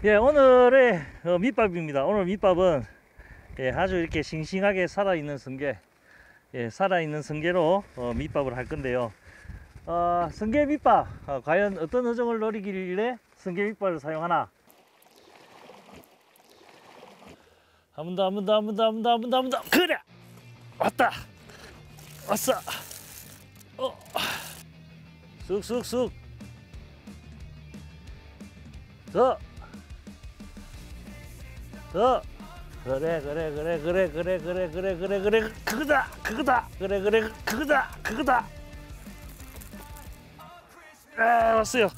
예, 오늘의 밑밥입니다. 오늘 밑밥은 아주 이렇게 싱싱하게 살아있는 성게, 살아있는 성게로 밑밥을 할 건데요. 성게 밑밥, 과연 어떤 어종을 노리길래 성게 밑밥을 사용하나? 한 번 더. 그래! 왔다! 왔어! 쑥쑥쑥! 더! 그래 그거다 왔어요.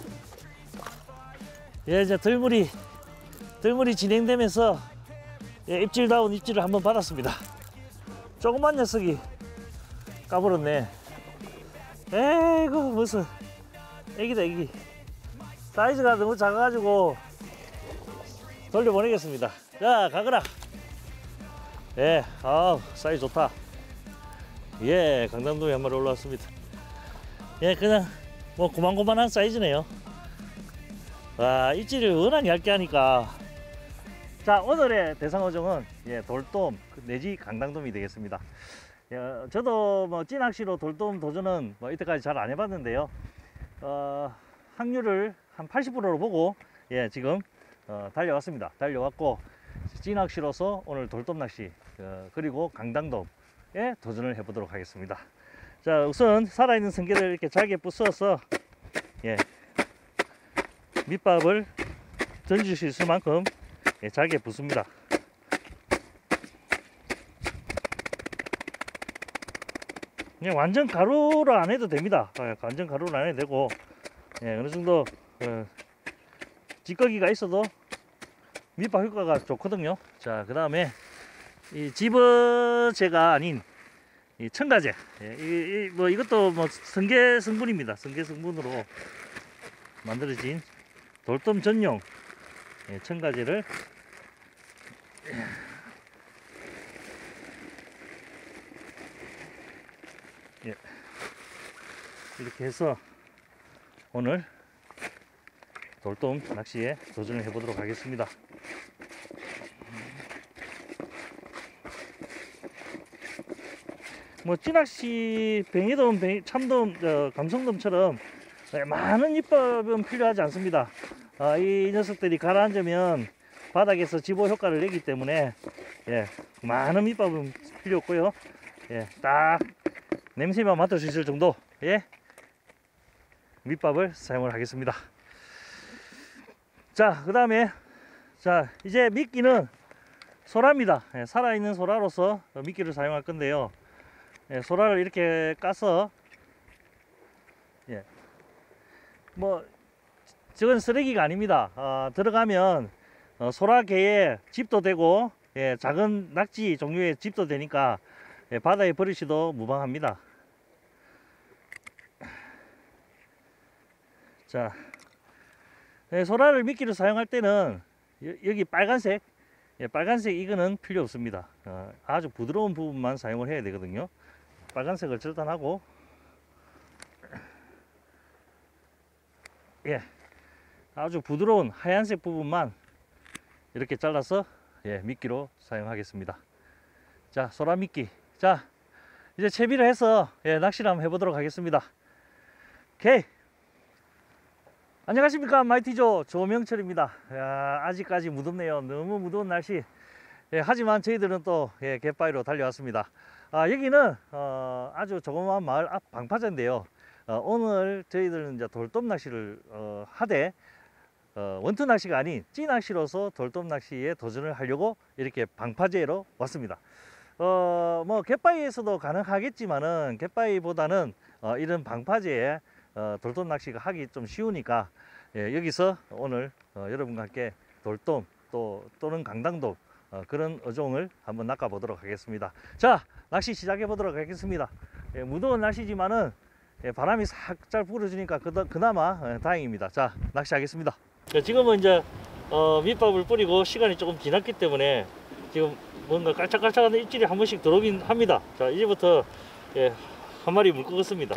이제 들물이 진행되면서 입질다운 입질을 한번 받았습니다. 조그만 녀석이 까불었네. 에이구 무슨 애기다 애기. 사이즈가 너무 작아가지고 돌려보내겠습니다. 자, 가거라. 사이즈 좋다. 강담돔이 한 마리 올라왔습니다. 그냥 뭐 고만고만한 사이즈네요. 입질을 워낙 얇게 하니까. 자, 오늘의 대상어종은 돌돔 내지 강담돔이 되겠습니다. 저도 뭐 찌낚시로 돌돔 도전은 이때까지 잘 안 해봤는데요. 확률을 한 80%로 보고 지금 달려왔습니다. 달려왔고 찌낚시로서 오늘 돌돔 낚시 그리고 강당돔에 도전을 해보도록 하겠습니다. 자, 우선 살아있는 성게를 이렇게 잘게 부숴서 밑밥을 던질 수 있을 만큼 잘게 부숩니다. 그냥 완전 가루로 안 해도 됩니다. 완전 가루로 안 해도 되고 어느 정도 찌꺼기가 있어도 밑밥 효과가 좋거든요. 자, 그 다음에 이 집어제가 아닌 이 첨가제, 이것도 뭐 성게 성분입니다. 성게 성분으로 만들어진 돌돔 전용 첨가제를 이렇게 해서 오늘 돌돔 낚시에 도전을 해보도록 하겠습니다. 뭐 찌낚시 뱅이돔, 참돔, 감성돔처럼 많은 밑밥은 필요하지 않습니다. 이 녀석들이 가라앉으면 바닥에서 집어 효과를 내기 때문에 많은 밑밥은 필요 없고요. 딱 냄새만 맡을 수 있을 정도 밑밥을 사용을 하겠습니다. 자, 그 다음에 이제 미끼는 소라입니다. 살아있는 소라로서 미끼를 사용할 건데요. 소라를 이렇게 까서 뭐 저건 쓰레기가 아닙니다. 들어가면 소라게에 집도 되고 작은 낙지 종류의 집도 되니까 바다에 버리시도 무방합니다. 자, 소라를 미끼를 사용할 때는 여기 빨간색 이거는 필요 없습니다. 아주 부드러운 부분만 사용을 해야 되거든요. 빨간색을 절단하고 아주 부드러운 하얀색 부분만 이렇게 잘라서 미끼로 사용하겠습니다. 자, 소라 미끼. 자, 이제 채비를 해서 낚시를 한번 해보도록 하겠습니다. 오케이. 안녕하십니까, 마이티조 조명철입니다. 아직까지 무덥네요. 너무 무더운 날씨. 하지만 저희들은 또 갯바위로 달려왔습니다. 여기는 아주 조그마한 마을 앞 방파제인데요. 오늘 저희들은 이제 돌돔 낚시를 하되 원투 낚시가 아닌 찌 낚시로서 돌돔 낚시에 도전을 하려고 이렇게 방파제로 왔습니다. 뭐 갯바위에서도 가능하겠지만은 갯바위보다는 이런 방파제에 돌돔 낚시가 하기 좀 쉬우니까 여기서 오늘 여러분과 함께 돌돔 또는 강당돔 그런 어종을 한번 낚아 보도록 하겠습니다. 자, 낚시 시작해 보도록 하겠습니다. 무더운 날씨지만은 바람이 살짝 불어주니까 그나마 다행입니다. 자, 낚시하겠습니다. 지금은 이제 밑밥을 뿌리고 시간이 조금 지났기 때문에 지금 뭔가 깔짝깔짝한 입질이 한 번씩 들어오긴 합니다. 자, 이제부터 한 마리 물 끄겠습니다.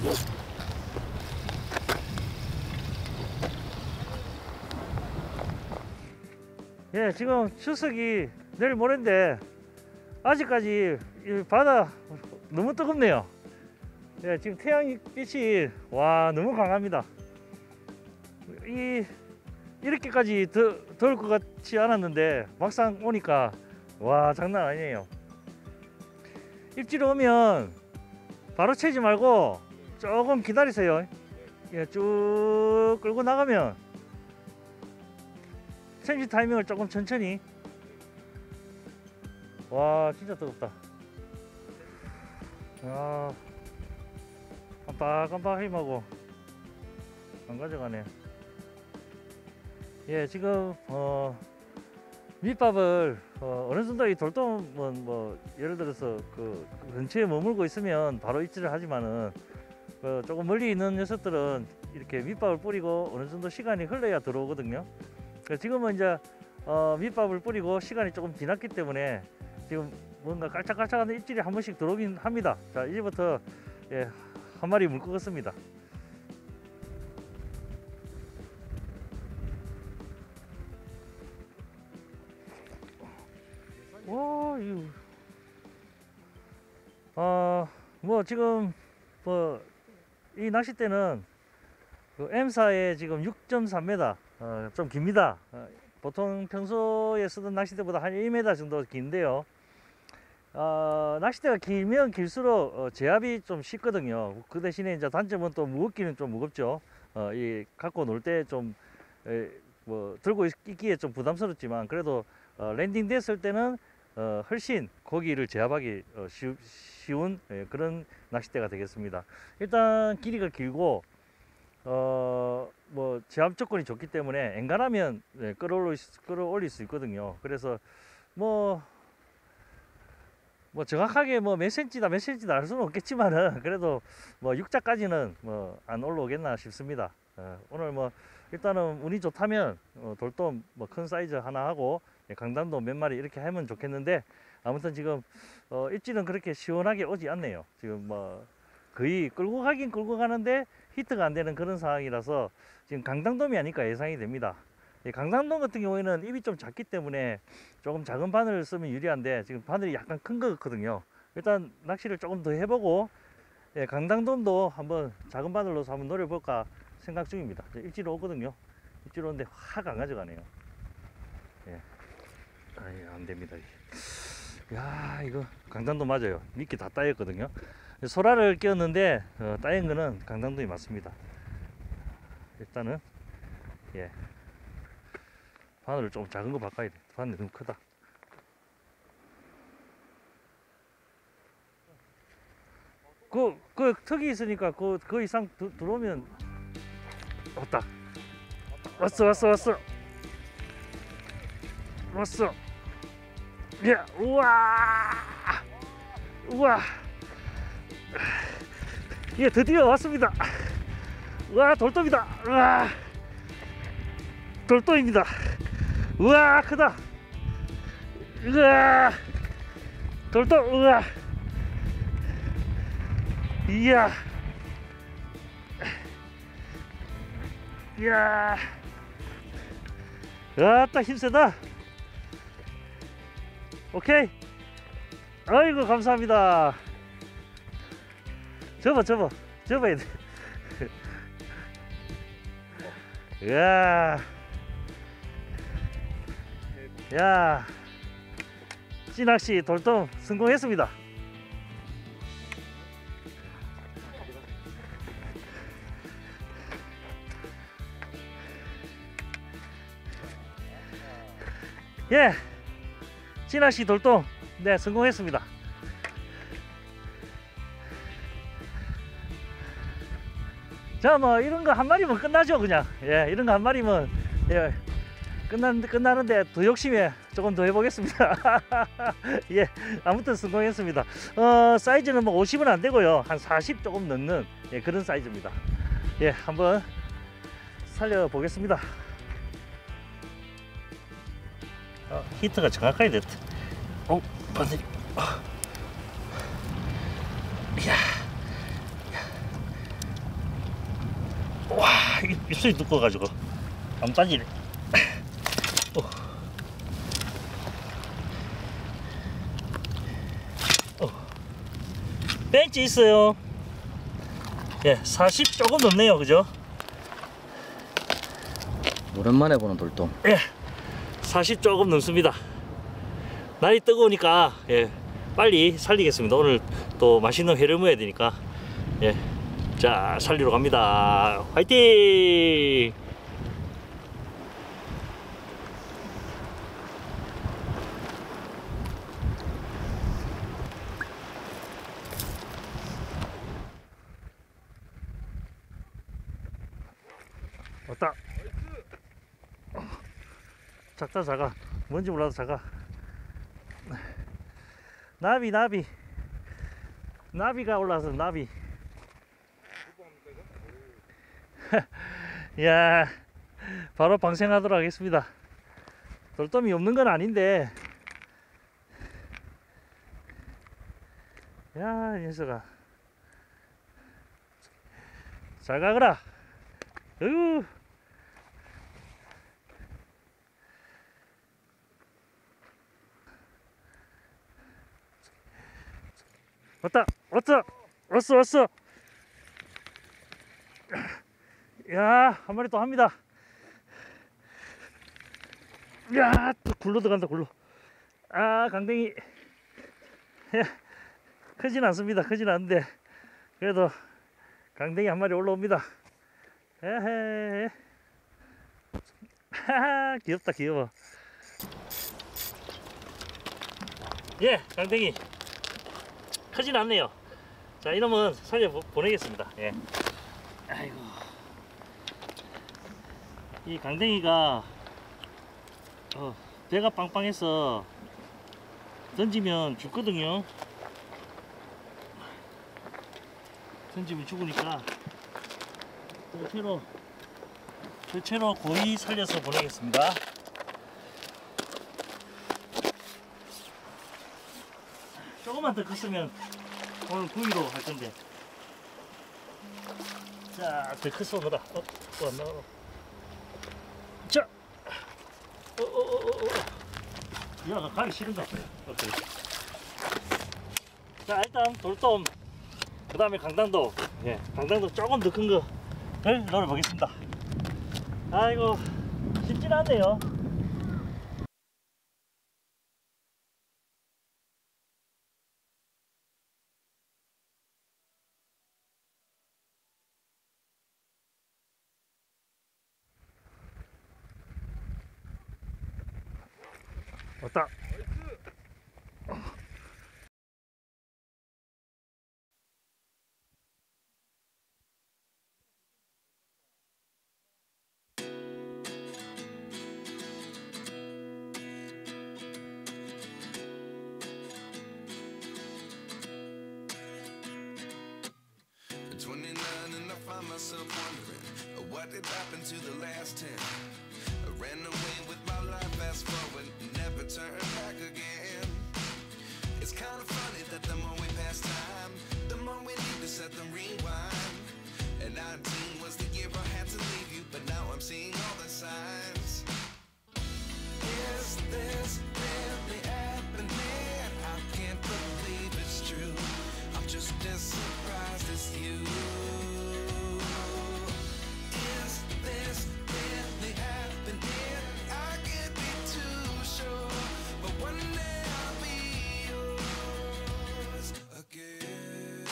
예, 지금 추석이 내일 모레인데 아직까지 이 바다 너무 뜨겁네요. 예, 지금 태양빛이 와 너무 강합니다. 이렇게까지 더울 것 같지 않았는데 막상 오니까 와 장난 아니에요. 입질 오면 바로 채지 말고 조금 기다리세요. 예, 쭉 끌고 나가면 챔시 타이밍을 조금 천천히. 와 진짜 뜨겁다. 아 깜빡깜빡 힘하고 안 가져가네. 예, 지금 밑밥을 어느 정도 이 돌돔은 뭐 예를 들어서 그 근처에 머물고 있으면 바로 입질을 하지만은 조금 멀리 있는 녀석들은 이렇게 밑밥을 뿌리고 어느 정도 시간이 흘러야 들어오거든요. 지금은 이제 밑밥을 뿌리고 시간이 조금 지났기 때문에 지금 뭔가 깔짝깔짝한 입질이 한 번씩 들어오긴 합니다. 자, 이제부터 예, 한 마리 물 것 같습니다. 와, 이거 뭐 지금 뭐 이 낚싯대는 그 M사에 지금 6.3m 좀 깁니다. 보통 평소에 쓰던 낚싯대보다 한 1m 정도 긴데요. 낚싯대가 길면 길수록 제압이 좀 쉽거든요. 그 대신에 이제 단점은 또 무겁기는 좀 무겁죠. 이 갖고 놀 때 좀 뭐 들고 있기에 좀 부담스럽지만 그래도 랜딩 됐을 때는 훨씬 고기를 제압하기 쉬운 그런 낚싯대가 되겠습니다. 일단 길이가 길고 뭐 제압 조건이 좋기 때문에 엔간하면 끌어올릴 수 있거든요. 그래서 뭐 정확하게 뭐 몇 센치다 알 수는 없겠지만은 그래도 뭐 6자까지는 뭐 안 올라오겠나 싶습니다. 오늘 뭐 일단은 운이 좋다면 돌돔 뭐 큰 사이즈 하나 하고 강단도 몇 마리 이렇게 하면 좋겠는데 아무튼 지금 입질은 그렇게 시원하게 오지 않네요. 지금 뭐 거의 끌고 가긴 끌고 가는데 히트가 안 되는 그런 상황이라서 지금 강당돔이 아닐까 예상이 됩니다. 강당돔 같은 경우에는 입이 좀 작기 때문에 조금 작은 바늘을 쓰면 유리한데 지금 바늘이 약간 큰 것 같거든요. 일단 낚시를 조금 더 해보고 강당돔도 한번 작은 바늘로서 한번 노려볼까 생각 중입니다. 입질 오거든요. 입질 오는데 확 안 가져가네요. 예. 아이, 안 됩니다. 야, 이거 강당돔 맞아요. 미끼 다 따였거든요. 소라를 끼웠는데 따인 거는 강당돔이 맞습니다. 일단은 예, 바늘을 좀 작은 거 바꿔야 돼. 바늘이 너무 크다. 그 턱이 있으니까 그 이상 들어오면 왔다. 왔어. 예, 우와. 예, 드디어 왔습니다. 와, 돌돔이다. 우와, 돌돔입니다. 우와, 크다. 우와, 돌돔. 우와, 이야, 아따 힘세다. 오케이. 아이고 감사합니다. 접어야 돼. 야, 찌낚시 돌돔 성공했습니다. 예, 찌낚시 돌돔 네 성공했습니다. 자, 뭐 이런 거 한 마리면 끝나죠 그냥. 예, 이런 거 한 마리면 예 끝나는데 더 욕심에 조금 더 해보겠습니다. 예, 아무튼 성공했습니다. 사이즈는 뭐 50은 안 되고요, 한 40 조금 넘는 예, 그런 사이즈입니다. 예, 한번 살려보겠습니다. 히트가 정확하게 됐다. 바늘이. 이야, 입술이 두꺼워가지고 안 빠지네. 벤치 있어요. 예, 40 조금 넘네요, 그죠? 오랜만에 보는 돌돔. 예, 40 조금 넘습니다. 날이 뜨거우니까 예, 빨리 살리겠습니다. 오늘 또 맛있는 회를 먹어야 되니까. 예, 자, 살리러 갑니다. 화이팅! 왔다. 작다, 작아. 뭔지 몰라도 작아. 나비가 올라와서 나비. 야, 바로 방생하도록 하겠습니다. 돌돔이 없는 건 아닌데, 야, 이 녀석아, 잘 가거라. 으. 왔어. 야, 한 마리 또 합니다. 야, 또 굴러 들어간다, 굴러. 아, 강댕이. 야, 크진 않는데 그래도 강댕이 한 마리 올라옵니다. 에헤. 하하, 귀엽다, 귀여워. 예, 강댕이 크진 않네요. 자, 이놈은 살려 보내겠습니다. 예. 아이고, 이 강댕이가 배가 빵빵해서 던지면 죽거든요. 던지면 죽으니까 절체로 고이 살려서 보내겠습니다. 조금만 더 컸으면 오늘 구이로 할 건데. 자, 더 커서 넣어라. 넣어. 자, 야, 가기 싫은가? 오케이. 자, 일단 돌돔, 그 다음에 강당도. 예, 강당도 조금 더 큰 거를 넣어보겠습니다. 아이고, 쉽진 않네요. 왔다. At 29 and I find myself wondering what did happen to the last 10. I ran away with my life, fast forward, never turn back again. It's kind of funny that the more we pass time, the more we need to set them rewind. And 19 was the year I had to leave you, but now I'm seeing all the signs. Is this really happening? I can't believe it's true. I'm just as surprised as you. Is this really happening? I can't be too sure, but one day I'll be yours again.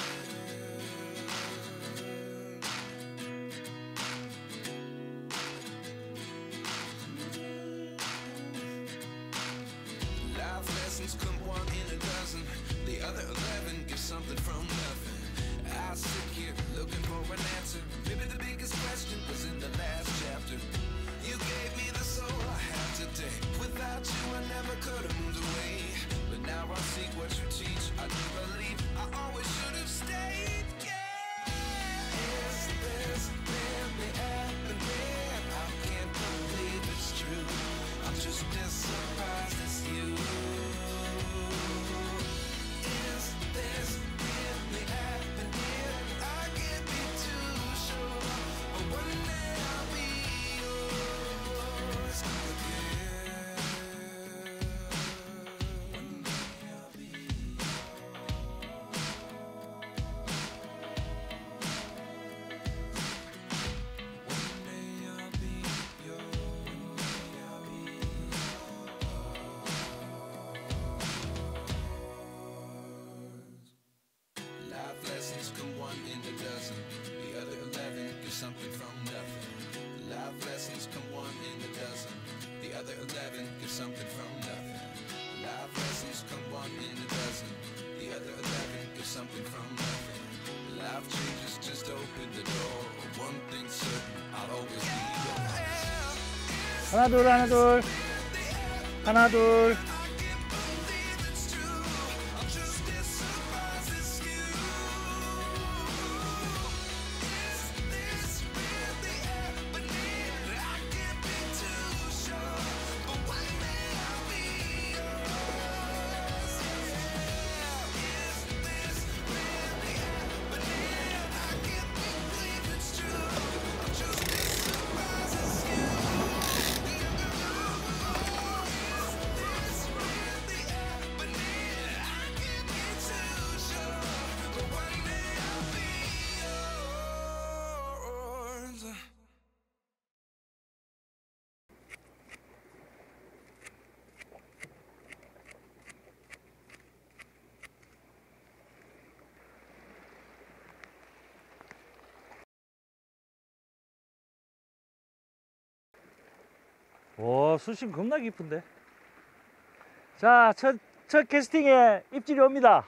Life lessons come one in a dozen. The other 11 give something from nothing. I sit here looking for an answer. Maybe the biggest question was in the last chapter. You gave me the soul I have today. Without you I never could have moved away. But now I see what you teach. I do believe I always should have stayed. Yeah. Is this really happening? I can't believe it's true. I'm just as surprised as you. Is this really happening? I can't be too sure, but one day something from nothing. Life lessons come one in a dozen. The other 11 give something from nothing. Life lessons come one in a dozen. The other 11 give something from nothing. Life changes, just open the door. One thing's certain, I'll always be yours. 하나 둘 하나 둘 하나 둘. 오, 수심 겁나 깊은데. 자, 첫 캐스팅에 입질이 옵니다.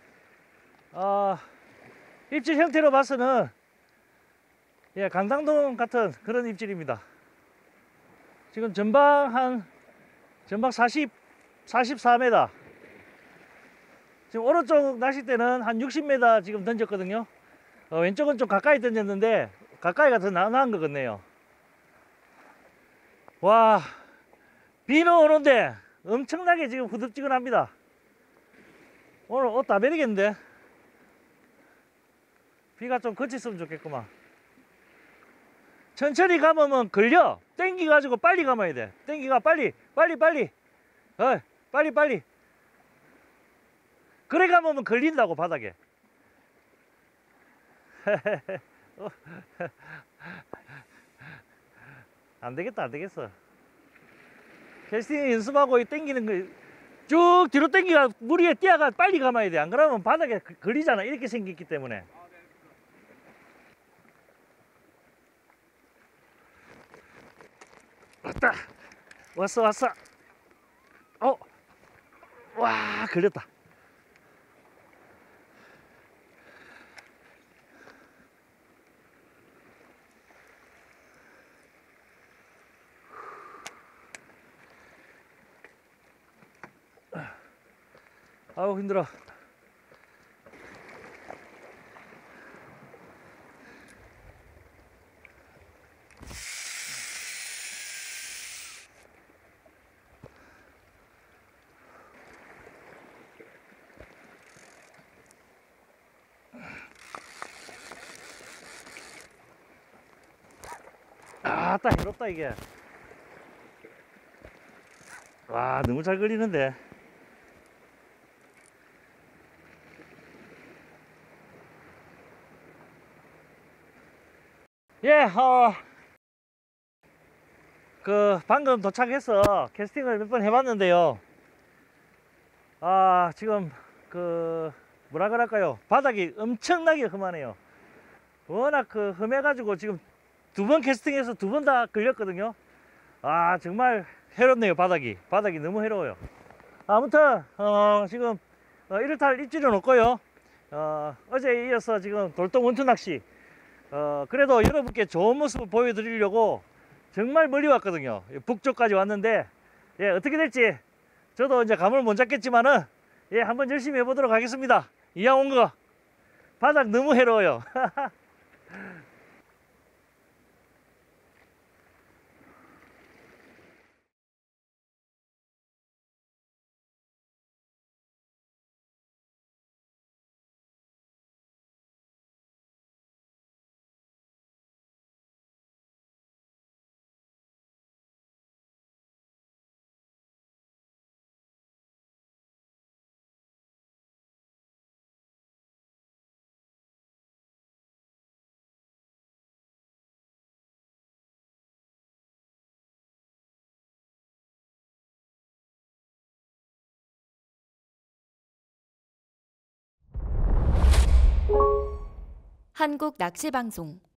입질 형태로 봐서는 예, 강당동 같은 그런 입질입니다. 지금 전방 44m. 지금 오른쪽 낚싯대는 한 60m 지금 던졌거든요. 왼쪽은 좀 가까이 던졌는데 가까이가 더 나은 것 같네요. 와, 비는 오는데 엄청나게 지금 후덥지근합니다. 오늘 옷 다 베리겠는데. 비가 좀 그쳤으면 좋겠구만. 천천히 감으면 걸려. 땡기 가지고 빨리 감아야 돼. 땡기가 빨리 빨리. 그래 감으면 걸린다고, 바닥에. 안 되겠어. 캐스팅 연습하고 땡기는 거 쭉 뒤로 땡기가 물 위에 띄어가 빨리 감아야 돼. 안 그러면 바닥에 걸리잖아. 이렇게 생겼기 때문에. 왔다. 왔어. 와, 걸렸다. 아우, 힘들어. 아따, 해롭다 이게. 와, 너무 잘 걸리는데. 예, 방금 도착해서 캐스팅을 몇 번 해봤는데요. 지금 뭐라 그럴까요? 바닥이 엄청나게 험하네요. 워낙 험해가지고 지금 2번 캐스팅해서 2번 다 걸렸거든요. 정말 해롭네요. 바닥이 너무 해로워요. 아무튼 지금 1월달 입질은 없고요. 어제에 이어서 지금 돌돔 원투 낚시, 그래도 여러분께 좋은 모습을 보여드리려고 정말 멀리 왔거든요. 북쪽까지 왔는데, 예, 어떻게 될지 저도 이제 감을 못 잡겠지만은, 예, 한번 열심히 해보도록 하겠습니다. 이왕 온 거 바닥 너무 해로워요. 한국낚시방송